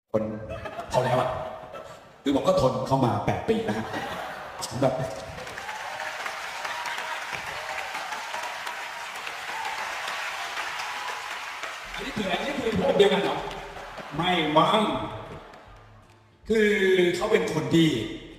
คนเขาแล้วอะคือผมก็ทนเข้ามา8 ปีนะฮะแบบอันนี้คืออะไรนี่คือผมเดียวกันเหรอไม่มั้งคือเขาเป็นคนที่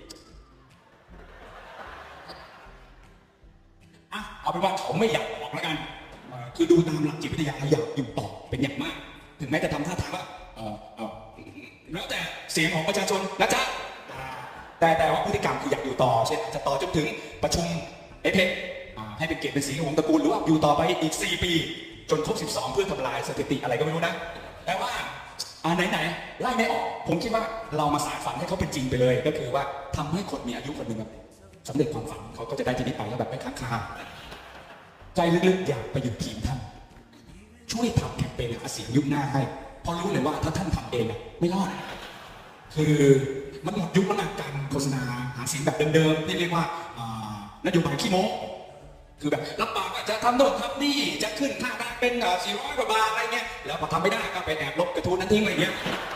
เอาเป็นว่าเขาไม่อยากออกแล้วกันคือดูตามหลักจิตวิทยาอยากอยู่ต่อเป็นอย่างมากถึงแม้จะทำท่าทางว่าแล้วแต่เสียงของประชาชนนะจ๊ะแต่ว่าพฤติกรรมคืออยากอยู่ต่อเช่นจะต่อจนถึงประชุมเอเพกให้เป็นเกียรติเป็นสีของตระกูลหรือว่าอยู่ต่อไปอีก4 ปีจนครบ12เพื่อทำลายสถิติอะไรก็ไม่รู้นะแต่ว่าไหนไล่ไม่ออกผมคิดว่าเรามาสานฝันให้เขาเป็นจริงไปเลยก็คือว่าทำให้คนมีอายุคนหนึ่งแบบสำเร็จความฝันเขาก็จะได้ที่นี้ไปแล้วแบบไม่ค้างคาใจลึกๆอยากไปอยู่ทีมท่านช่วยทำแคมเปญหาเสียงยุคหน้าให้เพราะรู้เลยว่าถ้าท่านทำเองไม่รอดคือมันหมดยุคแล้วนะการโฆษณาหาเสียงแบบเดิมๆที่เรียกว่านโยบายขี้โม้คือแบบรับปากว่าจะทำโน่นทำนี่จะขึ้นค่าแรงเป็น400 กว่าบาทอะไรเงี้ยแล้วพอทำไม่ได้ก็ไปแอบลบกระทู้นั้นทิ้งอะไรเงี้ย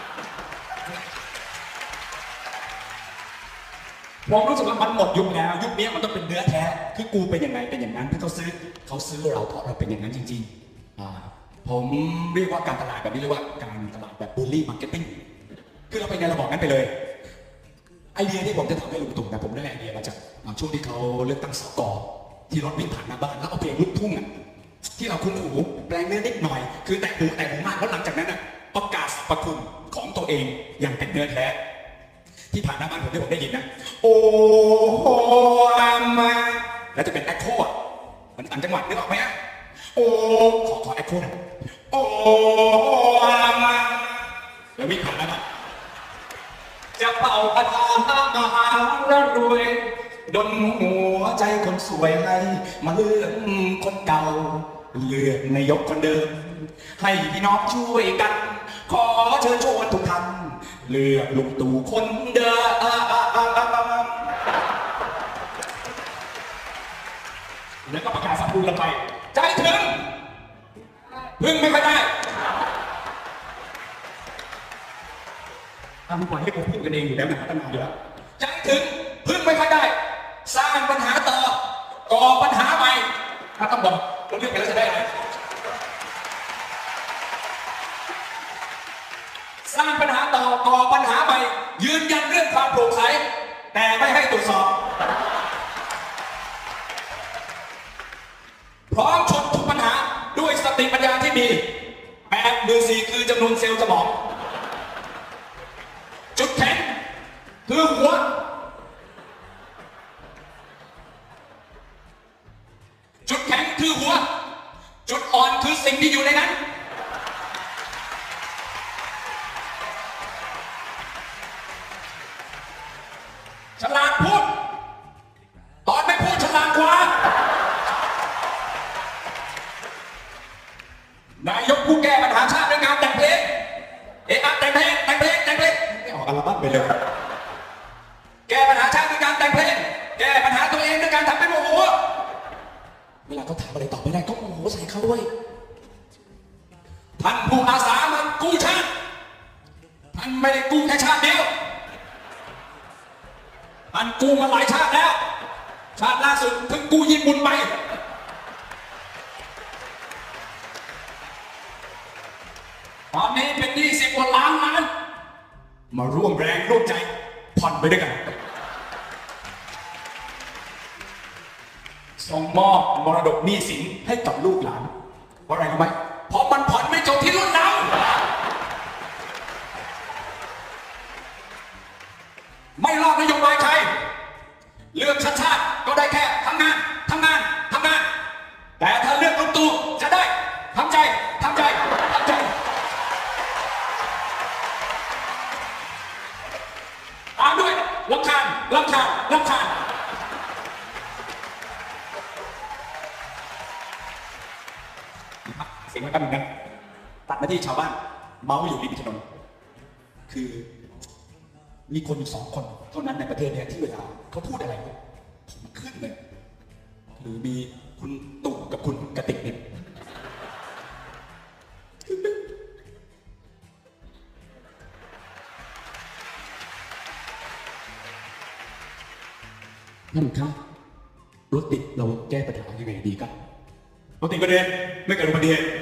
ผมรู้สึกว่ามันหมดยุคแล้วยุคนี้มันต้องเป็นเนื้อแท้คือกูเป็นยังไงเป็นอย่างนั้นถ้าเขาซื้อเราเพราะเราเป็นอย่างนั้นจริงๆผมเรียกว่าการตลาดแบบนี้เรียกว่าการตลาดแบบบูลลี่มาร์เก็ตติ้งคือเราเป็นไงเราบอกงั้นไปเลยไอเดียที่ผมจะทำให้ลุงตู่นะผมได้ไอเดียมาจากช่วงที่เขาเลือกตั้งสก.ที่รถวิ่งผ่านหน้าบ้านแล้วเอาเพลงลูกทุ่งที่เราคุ้นหูแปลงเนื้อนิดหน่อยคือแต่หูมากแล้วหลังจากนั้นประกาศสรรพคุณของตัวเองอย่างเป็นเนื้อแท้ที่ผ่านหน้าบ้านผมได้ยินนะโอ้โหมาแล้วจะเป็นแอคโคมันต่างจังหวัดนึกออกไหมโอ้ขอแอคโคหน่อยโอ้มาแล้ววิ่งผ่านหน้าบ้านจะเป่าคาถามหาแล้วรวยดลหัวใจคนสวยให้มาเลือกคนเก่าเลือกนายกคนเดิมให้พี่น้องช่วยกันขอเชิญชวนทุกท่านเลือกลุงตู่คนเดิมแล้วก็ประกาศสัมพูนลงไปใจถึงพึ่งไม่ค่อยได้ทำปล่อยให้ผมพูดกันเองอยู่แล้วนะตั้งนานอยู่แล้วใจถึงพึ่งไม่ค่อยได้สร้างปัญหาต่อก่อปัญหาใหม่ถ้าต้องบอกเราเลือกกันแล้วจะได้อะไรสร้างปัญหาต่อก่อปัญหาใหม่ยืนยันเรื่องความโปร่งใสแต่ไม่ให้ตรวจสอบพร้อมชนทุกปัญหาด้วยสติปัญญาที่มี814คือจำนวนเซลล์สมองจุดแข็งคือหัวจุดแข็งคือหัวจุดอ่อนคือสิ่งที่อยู่ในนั้นฉลาดพูดตอนไม่พูดฉลาดกว่านายกผู้แก้ปัญหาชาติด้วยการแต่งเพลงแต่งเพลงไม่ออกอัลบั้มไปเลยแก้ปัญหาชาติด้วยการแต่งเพลงแก้ปัญหาตัวเองด้วยการทำเป็นโมโหเวลาเขาถามอะไรตอบไม่ได้ก็โมโหใส่เขาด้วยท่านผู้อาสามันกู้ชาติท่านไม่ได้กู้แค่ชาติเดียวท่านกู้มาหลายชาติแล้วชาติล่าสุดเพิ่งกู้ญี่ปุ่นไปตอนนี้เป็น20 กว่าล้านมาร่วมแรงร่วมใจผ่อนไปด้วยกันส่งมอบมรดกหนี้สินให้กับลูกหลานเพราะอะไรรู้ไหมเพราะมันผ่อนไม่จบที่รุ่นเราไม่รอดนโยบายใครเลือกชาติก็ได้แค่ทำงานแต่ถ้าเลือกลุงตู่จะได้ทำใจตามด้วยรำคาญเสียงมันก็เหมือนกันตัดมาที่ชาวบ้านเมาอยู่ริมถนนคือมีคนอยู่2 คนเท่านั้นในประเทศเนี่ยที่เวลาเขาพูดอะไรผมขึ้นเลยหรือมีคุณตู่กับคุณกติกเนี่ยท่านครับรถติดเราแก้ปัญหายังไงดีครับรถติดประเด็นไม่เกิดอุบัติเหตุ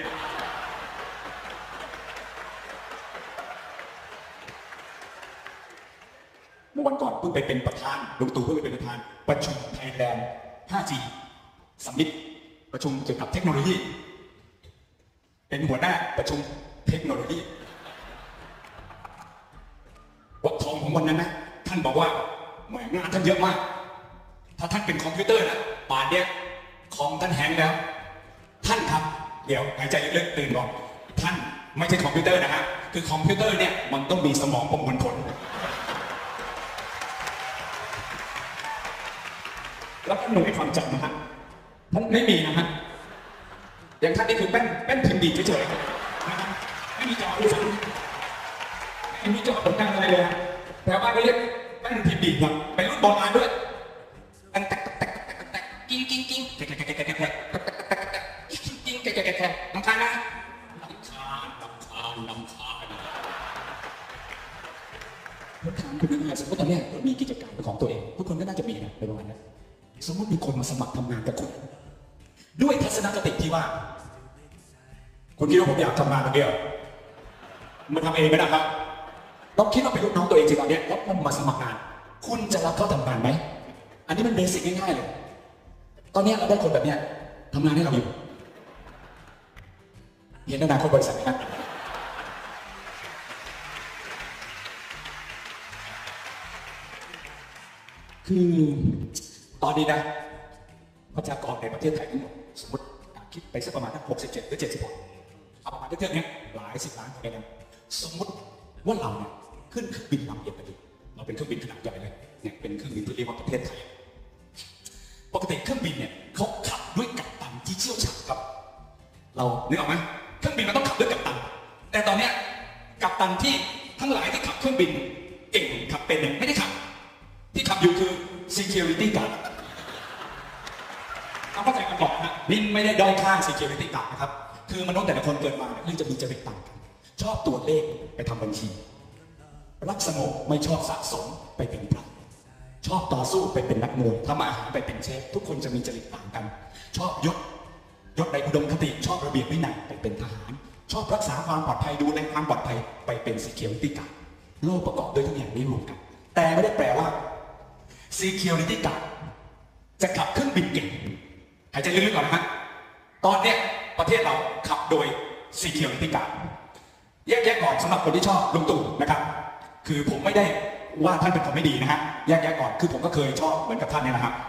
เมื่อวันก่อนเพิ่งไปเป็นประธานลุงตู่เพิ่งไปเป็นประธานประชุมไทยแลนด์ 5G สัมมิตประชุมเกี่ยวกับเทคโนโลยีเป็นหัวหน้าประชุมเทคโนโลยีวัดทองของวันนั้นนะท่านบอกว่าแหมงานท่านเยอะมากถ้าท่านเป็นคอมพิวเตอร์นะป่านเนี้ยคอมท่านแฮงแล้วท่านครับเดี๋ยวหายใจลึกๆตื่นก่อนท่านไม่ใช่คอมพิวเตอร์นะฮะคือคอมพิวเตอร์เนี่ยมันต้องมีสมองประมวลผลแล้วท่านหน่วยความจำนะฮะท่านไม่มีนะฮะอย่างท่านนี่คือแป้นพิมพ์ดีเฉยๆนะครับไม่มีจอด้วยซ้ำไม่มีจอตรงกลางอะไรเลยแถวบ้านก็เรียกแป้นพิมพ์ดีครับเป็นรุ่นโบราณด้วยแตกกิ้งกิ้งกิ้งแกะแกะแกะแกะแกะแกะกิ้งแกะแกะแกะแกะลำคาญนะลำคาญผมถามคุณนะสมมติตอนนี้เรามีกิจการเป็นของตัวเองทุกคนก็น่าจะมีนะในประมาณนั้นสมมติมีคนมาสมัครทำงานกับคุณด้วยทัศนคติที่ว่าคุณคิดว่าผมอยากทำงานคนเดียวมาทำเองไม่ได้ครับต้องคิดว่าเป็นลูกน้องตัวเองจริงตอนนี้แล้วมันมาสมัครงานคุณจะรับเขาทำงานไหมอันนี้มันเบสิกง่ายๆเลยตอนนี้เราได้คนแบบนี้ทำงานให้เราอยู่เห็นอนาคตบริษัทไหมครับคือตอนนี้นะประชากรในประเทศไทยทั้งหมดสมมติคิดไปสักประมาณ67 หรือ 76เอาประมาณเท่านี้หลาย10 ล้านคนเลยนะสมมติว่าเราเนี่ยขึ้นเครื่องบินลำเดียวกันอยู่เราเป็นเครื่องบินขนาดใหญ่เลยเนี่ยเป็นเครื่องบินที่เรียกว่าประเทศไทยปกติเครื่องบินเนี่ยเขาขับด้วยกัปตันที่เชี่ยวชาญครับเรานึกออกไหมเครื่องบินมันต้องขับด้วยกัปตันแต่ตอนเนี้ยกัปตันที่ทั้งหลายที่ขับเครื่องบินเก่งขับเป็นเนี่ยไม่ได้ขับที่ขับอยู่คือ security guard เข้าใจกันก่อนนะบินไม่ได้ด้อยค่า security guard นะครับคือมนุษย์แต่ละคนเกิดมาเรื่องจะมีจริตต่างกันชอบตัวเลขไปทำบัญชีรักสงบไม่ชอบสะสมไปเป็นพระชอบต่อสู้ไปเป็นนักมวยทำอาหารไปเป็นเชฟทุกคนจะมีจริตต่างกันชอบยศในอุดมคติชอบระเบียบวินัยไปเป็นทหารชอบรักษาความปลอดภัยดูแลความปลอดภัยไปเป็น security guard โลกประกอบด้วยทุกอย่างนี้รวมกันแต่ไม่ได้แปลว่า security guard จะขับเครื่องบินเก่งหายใจลึกๆก่อนนะฮะตอนเนี้ยประเทศเราขับโดย security guard แยกก่อนสำหรับคนที่ชอบลุงตู่นะครับคือผมไม่ได้ว่าท่านเป็นคนไม่ดีนะฮะแยกก่อนคือผมก็เคยชอบเหมือนกับท่านเนี่ยนะครับ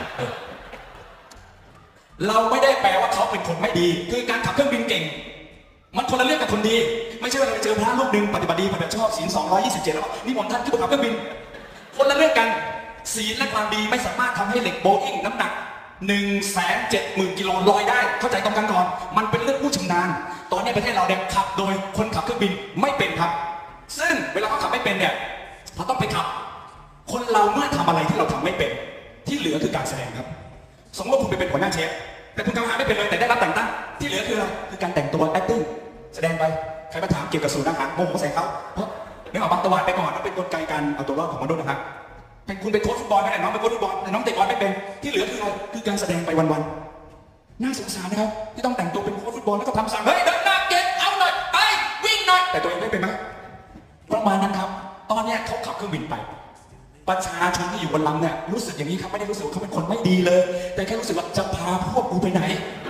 เราไม่ได้แปลว่าเขาเป็นคนไม่ดีคือการขับเครื่องบินเก่งมันคนละเรื่องกับคนดีไม่ใช่ว่าเราไปเจอพระรูปหนึ่งปฏิบัติดีปฏิบัติชอบศีล227แล้วนิมนต์ท่านขึ้นมาขับเครื่องบินคนละเรื่องกันศีลและความดีไม่สามารถทำให้เหล็กโบอิ้งน้ำหนัก170,000 กิโลลอยได้เข้าใจตรงกันก่อนมันเป็นเรื่องผู้ชำนาญตอนนี้ประเทศเราเนี่ยขับโดยคนขับเครื่องบินไม่เป็นครับซึ่งเวลาเขาขับไม่เป็นเนี่ยเขาต้องไปขับคนเราเมื่อทำอะไรที่เราทำไม่เป็นที่เหลือคือการแสดงครับสมมติว่าคุณไปเป็นหัวหน้าเชฟแต่คุณทำอาหารไม่เป็นเลยแต่ได้รับแต่งตั้งที่เหลือคืออะไรคือการแต่งตัว acting แสดงไปใครมาถามเกี่ยวกับสูตรอาหารโมโหใส่เขาเพราะเรื่องเอาบางตะวันไปก่อนนั่นเป็นกลไกการเอาตัวรอดของมนุษย์นะครับเป็นคุณเป็นโค้ชฟุตบอลแต่น้องเป็นโค้ชฟุตบอลแต่น้องเตะบอลไม่เป็นที่เหลือคืออะไรคือการแสดงไปวันๆน่าสงสารนะครับที่ต้องแต่งตัวเป็นโค้ชฟุตบอลแล้วก็ทำสั่งเฮ้ยเดินหน้าเก็บเอาหน่อยไปวิ่งหน่อยแต่ตัวเองไม่เป็นไหมประมาณนั้นครับตอนนี้เขาขับเครื่องบินไปประชาชนที่อยู่บนลำเนี่ยรู้สึกอย่างนี้ครับไม่ได้รู้สึกว่าเขาเป็นคนไม่ดีเลยแต่แค่รู้สึกว่าจะพาพวกกูไปไหน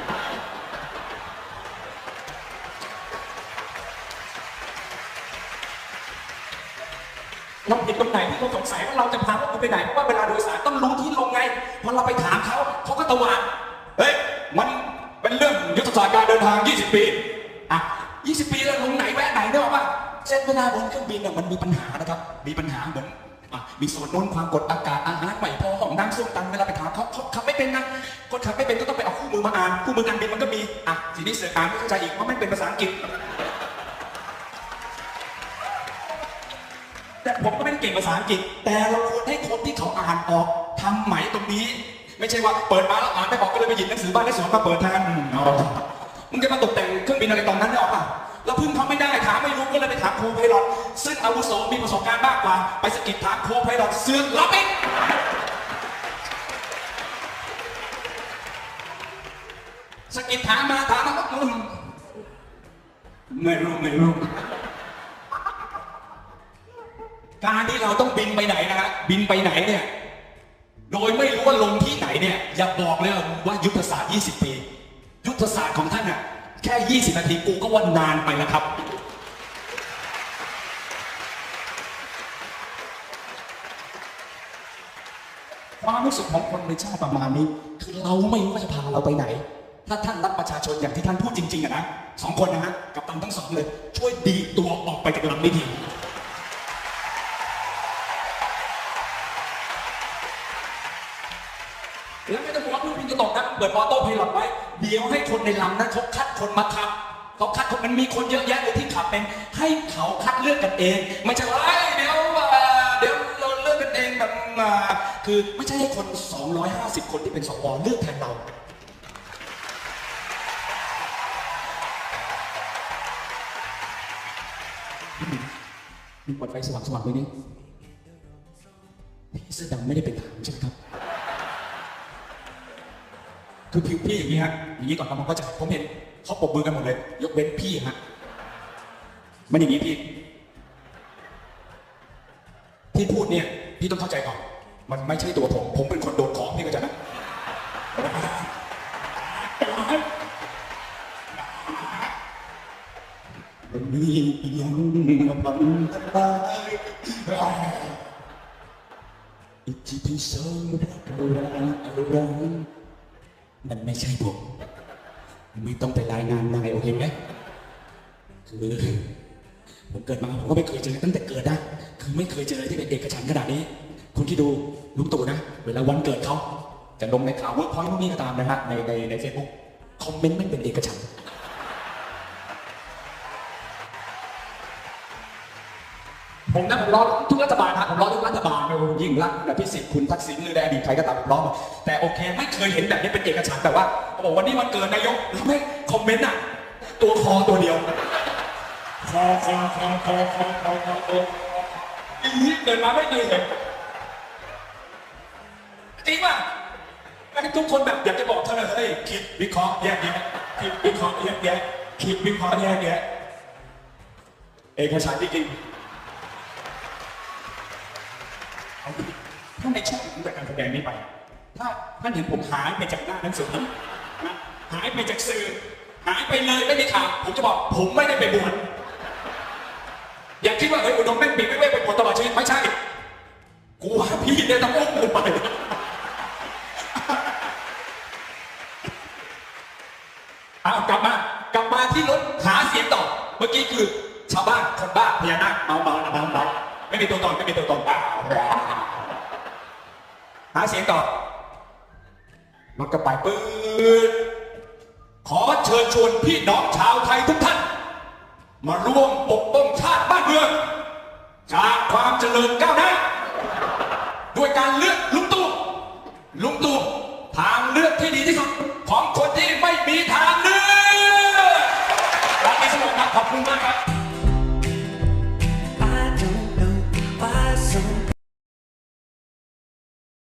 เราผิดตรงไหนที่เขาสงสัยว่าเราจะพาพวกกูไปไหนเพราะว่าเวลาโดยสารต้องรู้ที่ลงไงพอเราไปถามเขาก็ตวาดเฮ้ยมันเป็นเรื่องยุทธศาสตร์การเดินทาง20 ปีอ่ะ20 ปีแล้วลงไหนแวะไหนเนี่ยว่าเส้นเวลาบนเครื่องบินเนี่ยมันมีปัญหานะครับมีปัญหาเหมือนมีส่วนโน้นความกดอากาศอาหารไม่พอห้องน้ำส้วมตันเวลาไปถามเขาขับไม่เป็นนะคนขับไม่เป็นก็ต้องไปเอาคู่มือมาอ่านคู่มือการบินมันก็มีทีนี้เสืออ่านไม่เข้าใจอีกว่าไม่เป็นภาษาอังกฤษแต่ผมก็ไม่ได้เก่งภาษาอังกฤษแต่เราควรให้คนที่เขาอ่านออกทำไหมตรงนี้ไม่ใช่ว่าเปิดมาแล้วอ่านไม่ออกก็เลยไปหยิบหนังสือบ้านและสวนมาเปิดแทนมึงจะมาตกแต่งเครื่องบินอะไรตอนนั้นได้หรอป่ะเราพึ่งทำไม่ได้ถามไม่รู้ก็เลยไปถามโคไพลอตซึ่งอาวุโสมีประสบการณ์มากกว่าไปสกิดถามโคไพลอตเสือกรับอีกกิดถามมาก็ไม่รู้การที่เราต้องบินไปไหนนะฮะบินไปไหนเนี่ยโดยไม่รู้ว่าลงที่ไหนเนี่ยอย่าบอกเลยว่ายุทธศาสตร์20 ปียุทธศาสตร์ของท่านน่ะแค่20 นาทีกูก็ว่านานไปแล้วครับความรู้สึกของคนในชาติประมาณนี้คือเราไม่รู้ว่าจะพาเราไปไหนถ้าท่านรักประชาชนอย่างที่ท่านพูดจริงๆอะนะ2 คนนะฮะกัปตันทั้ง 2เลยช่วยดีตัวออกไปจากลำนี้ทีแล้วไม่ต้องกลัวเครื่องบินจะตกนะเปิดออโต้ไพลอตไว้เดี๋ยวให้คนในลำนั้นเขาคัดคนมาขับเขาคัดคนมันมีคนเยอะแยะเลยที่ขับเป็นให้เขาคัดเลือกกันเองไม่ใช่ว่าเดี๋ยวเราเลือกกันเองแบบคือไม่ใช่ให้คน250 คนที่เป็นสวเลือกแทนเรามีเปิดไฟสว่างๆไว้นี่พี่เสื้อดำไม่ได้เป็นทหารใช่ไหมครับคือพี่อย่างนี้ฮะอย่างนี้ก่อนผมก็จะผมเห็นเขาปรบมือกันหมดเลยยกเว้นพี่ฮะมันอย่างนี้พี่พูดเนี่ยพี่ต้องเข้าใจก่อนมันไม่ใช่ตัวผมเป็นคนโดนของพี่เข้าใจไหมมียังบังตาอิทธิพิโสรักอะไรมันไม่ใช่ผมไม่ต้องไปรายงานนายโอเคไหมคือผมเกิดมาผมก็ไม่เคยเจอตั้งแต่เกิดนะคือไม่เคยเจอที่เป็นเอกฉันท์ขนาดนี้คุณที่ดูลุงตู่นะเวลาวันเกิดเขาจะลงในข่าวเวิร์กพอยต์พวกนี้ก็ตามนะฮะในเฟซบุ๊กคอมเมนต์ไม่เป็นเอกฉันท์ผมรอทุกรัฐบาลครับผมรอทุกรัฐบาลยิ่งรักแบบพิสิทธิ์คุณทักษิณหรือในอดีตใครก็ตามผมรอแต่โอเคไม่เคยเห็นแบบนี้เป็นเอกฉันท์แต่ว่าเขาบอกวันนี้วันเกิดนายกแล้วไม่คอมเมนต์อ่ะตัวคอตัวเดียวคออีกเกิดมาไม่เคยเห็นจริงป่ะทุกคนแบบอยากจะบอกเธอเลยคิดวิเคราะห์แยกแยะคิดวิเคราะห์แยกแยะคิดวิเคราะห์แยกแยะเอกฉันท์จริงถ้าในช่วงของการแสดงนี้ไปถ้าท่านเห็นผมหายไปจากหน้าหนังสือนะหายไปจากสื่อหายไปเลยไม่มีข่าวผมจะบอกผมไม่ได้ไปบวชอย่าคิดว่าอุดมแม่งปีไม่ไปบวชตลอดชีวิตไม่ใช่กูว่าพี่เนี่ยต้องอุ้มไปเอากลับมาที่รถหาเสียงต่อเมื่อกี้คือชาวบ้านคนบ้าพญานาคเมาไม่มีตัวตนหาเสียงต่อรถกระบะปืนขอเชิญชวนพี่น้องชาวไทยทุกท่านมาร่วมปกป้องชาติบ้านเมืองจากความเจริญก้าวหน้าด้วยการเลือกลุงตู่ทางเลือก